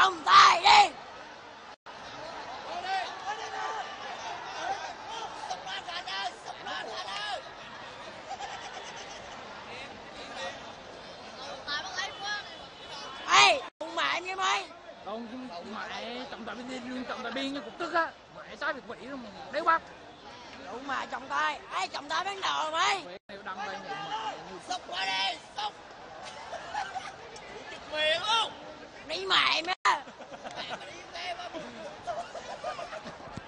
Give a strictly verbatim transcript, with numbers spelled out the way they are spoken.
trọng tài đi. Ê, con mẹ nghe mày. Còn mẹ trọng tài biên trọng tài biên như cục tức á, mẹ sai việc vị luôn đéo bắt. Con mẹ trọng tài, ai trọng tài bán đồ mày. Mẹ đăng lên Xúc qua đi, xúc. Miệng luôn. Đi mẹ mẹ.